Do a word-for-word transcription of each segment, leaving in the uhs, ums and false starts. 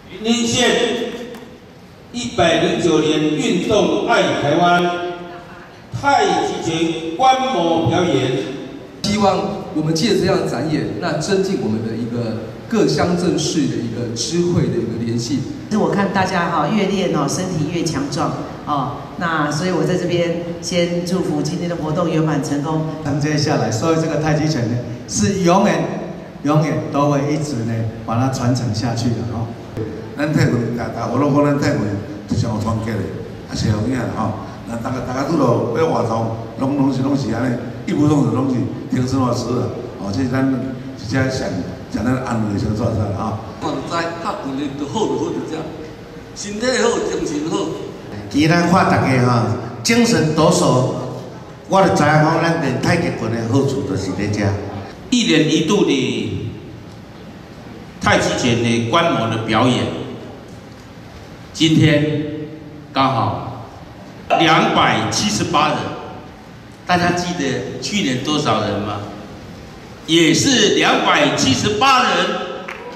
云林县一百零九年运动爱台湾太极拳观摩表演， 希望我们借这样的展演，那增进我们的一个各乡镇市的一个知会的一个联系。 我看大家哈越练哦，身体越强壮哦。那所以我在这边先祝福今天的活动圆满成功。 承接下来，所以这个太极拳呢，是永远、永远都会一直呢把它传承下去的哦。 咱泰国大大活动讲咱泰国就上有团结的，啊，社会啊吼，那大家大家拄到要活动，拢拢是拢是安尼，一不动就拢是听生活事啊，哦，这是咱一只上上咱安慰的小作者啊。 我就知拍拳的就好就好就这样，身体好，精神好。 其咱看大家吼，精神抖擞，我就知影讲咱练太极拳的好处就是在这。 一年一度的太极拳的观摩的表演，今天刚好两百七十八人，大家记得去年多少人吗？也是两百七十八人。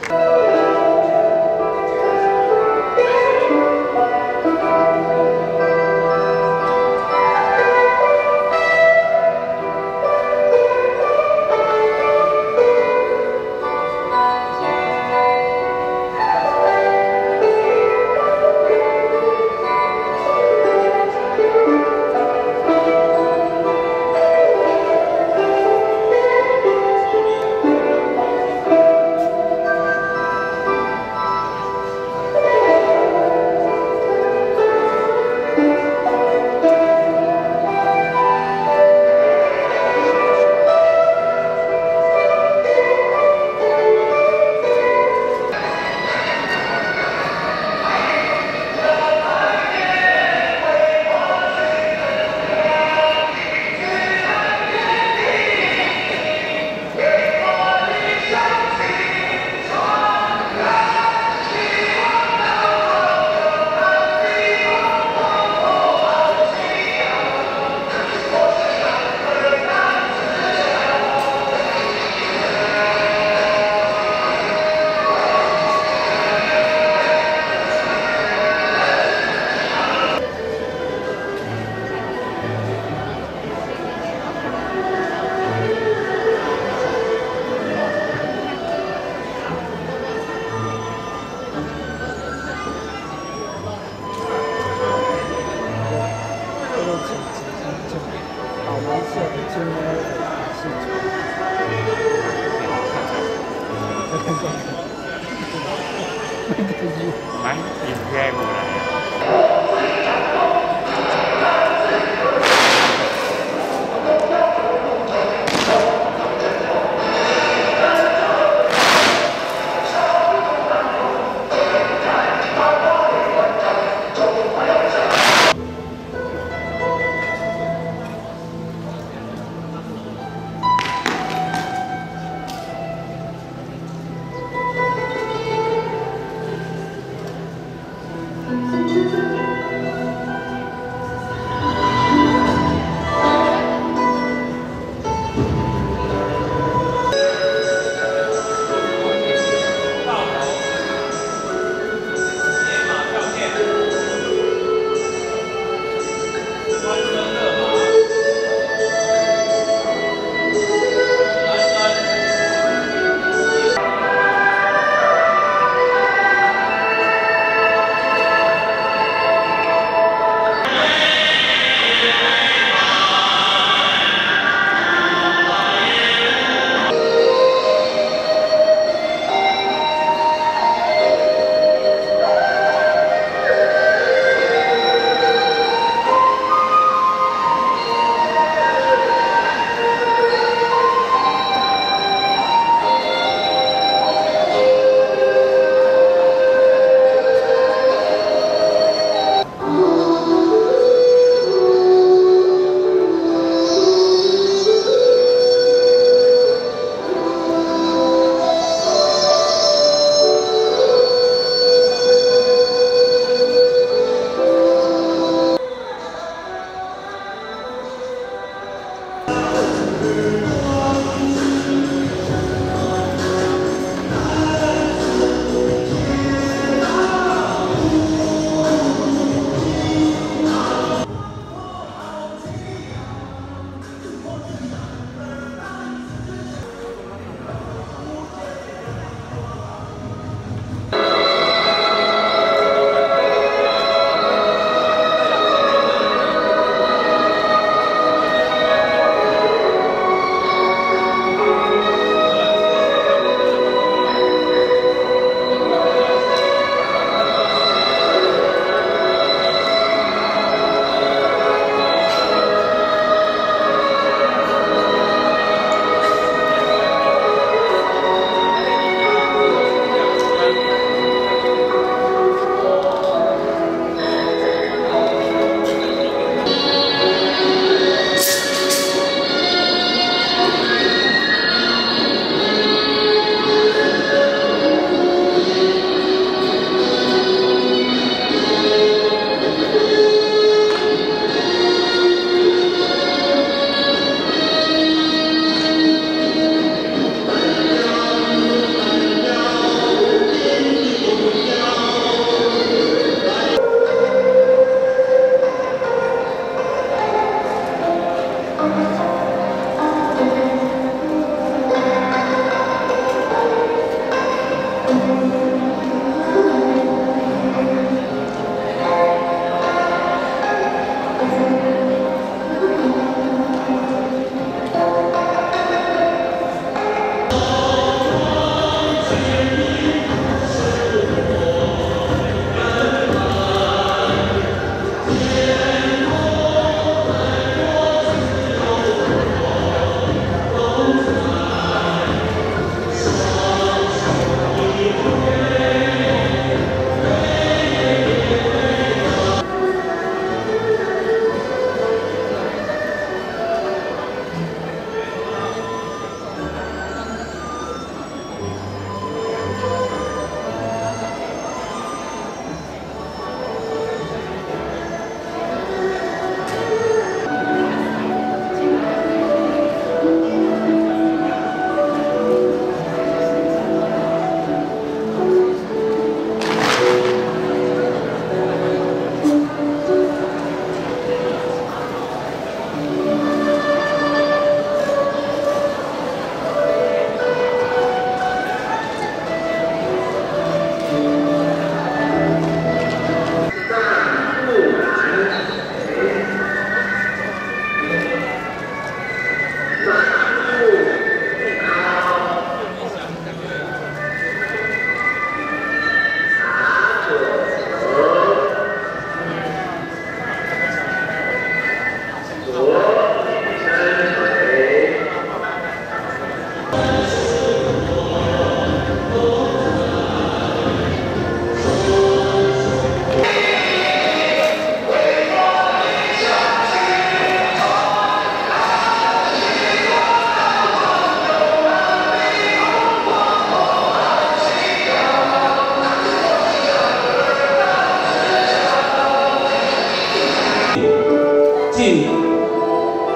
蛮挺开过来。 嗯。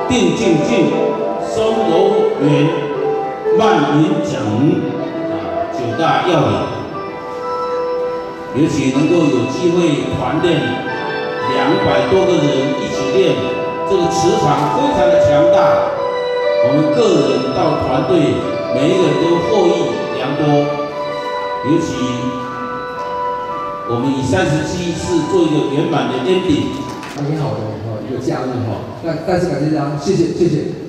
丁静静、松柔元、万云整啊九大要领，尤其能够有机会团练两百多个人一起练，这个磁场非常的强大。我们个人到团队，每一个人都获益良多。尤其我们以三十七次做一个圆满的 ending。 很好的哈一个假日哈，那再次感谢大家，谢谢谢谢。